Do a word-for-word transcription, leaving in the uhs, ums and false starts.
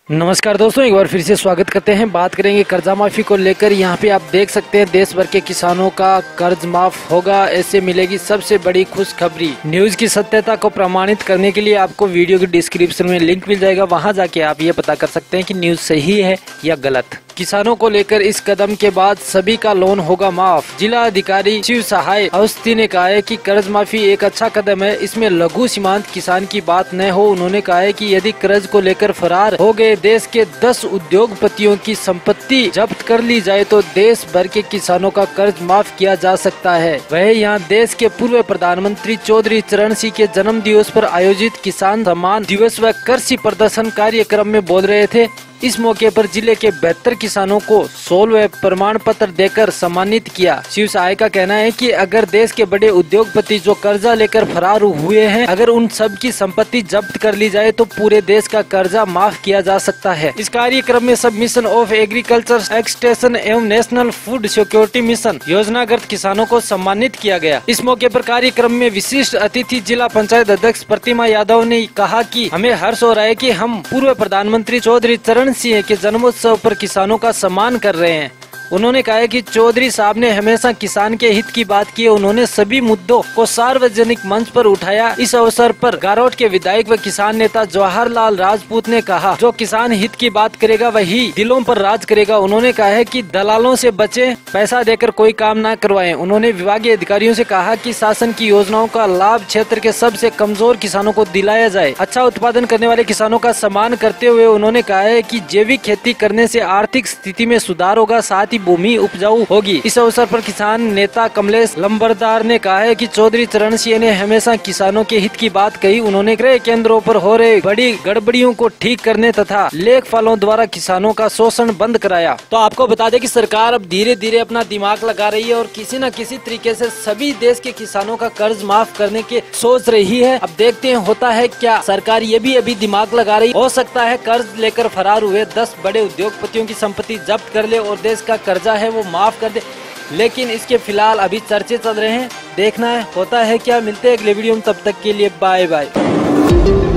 नमस्कार दोस्तों, एक बार फिर से स्वागत करते हैं। बात करेंगे कर्जा माफी को लेकर। यहाँ पे आप देख सकते हैं देश भर के किसानों का कर्ज माफ होगा, ऐसे मिलेगी सबसे बड़ी खुशखबरी। न्यूज की सत्यता को प्रमाणित करने के लिए आपको वीडियो के डिस्क्रिप्शन में लिंक मिल जाएगा, वहां जाके आप ये पता कर सकते हैं कि न्यूज सही है या गलत। किसानों को लेकर इस कदम के बाद सभी का लोन होगा माफ। जिला अधिकारी शिव सहाय अवस्थी ने कहा है कि कर्ज माफी एक अच्छा कदम है, इसमें लघु सीमांत किसान की बात न हो। उन्होंने कहा है कि यदि कर्ज को लेकर फरार हो गए देश के दस उद्योगपतियों की संपत्ति जब्त कर ली जाए तो देश भर के किसानों का कर्ज माफ किया जा सकता है। वह यहाँ देश के पूर्व प्रधानमंत्री चौधरी चरण सिंह के जन्म दिवस पर आयोजित किसान सम्मान दिवस व कृषि प्रदर्शन कार्यक्रम में बोल रहे थे। इस मौके पर जिले के बहत्तर किसानों को सोलह प्रमाण पत्र देकर सम्मानित किया। शिव सहाय का कहना है कि अगर देश के बड़े उद्योगपति जो कर्जा लेकर फरार हुए हैं, अगर उन सब की संपत्ति जब्त कर ली जाए तो पूरे देश का कर्जा माफ किया जा सकता है। इस कार्यक्रम में sub mission of agriculture extension एवं नेशनल फूड सिक्योरिटी मिशन योजनाग्रस्त किसानों को सम्मानित किया गया। इस मौके पर कार्यक्रम में विशिष्ट अतिथि जिला पंचायत अध्यक्ष प्रतिमा यादव ने कहा कि हमें हर्ष हो रहा है कि हम पूर्व प्रधानमंत्री चौधरी चरण सिंह के जन्मोत्सव पर किसानों का सम्मान कर रहे हैं। उन्होंने कहा है कि चौधरी साहब ने हमेशा किसान के हित की बात की। उन्होंने सभी मुद्दों को सार्वजनिक मंच पर उठाया। इस अवसर पर गारोट के विधायक व किसान नेता जवाहरलाल राजपूत ने कहा, जो किसान हित की बात करेगा वही दिलों पर राज करेगा। उन्होंने कहा है कि दलालों से बचे, पैसा देकर कोई काम न करवाएं। उन्होंने विभागीय अधिकारियों से कहा कि शासन की योजनाओं का लाभ क्षेत्र के सबसे कमजोर किसानों को दिलाया जाए। अच्छा उत्पादन करने वाले किसानों का सम्मान करते हुए उन्होंने कहा है कि जैविक खेती करने से आर्थिक स्थिति में सुधार होगा, साथ ही भूमि उपजाऊ होगी। इस अवसर पर किसान नेता कमलेश लंबरदार ने कहा है कि चौधरी चरण सिंह ने हमेशा किसानों के हित की बात कही। उन्होंने क्रय केंद्रों पर हो रहे बड़ी गड़बड़ियों को ठीक करने तथा लेखपालों द्वारा किसानों का शोषण बंद कराया। तो आपको बता दें कि सरकार अब धीरे धीरे अपना दिमाग लगा रही है और किसी न किसी तरीके से सभी देश के किसानों का कर्ज माफ करने के सोच रही है। अब देखते हैं होता है क्या। सरकार ये भी अभी दिमाग लगा रही, हो सकता है कर्ज लेकर फरार हुए दस बड़े उद्योगपतियों की संपत्ति जब्त कर ले और देश का कर्जा है वो माफ कर दे। लेकिन इसके फिलहाल अभी चर्चे चल रहे हैं, देखना है होता है क्या। मिलते हैं अगले वीडियो में, तब तक के लिए बाय बाय।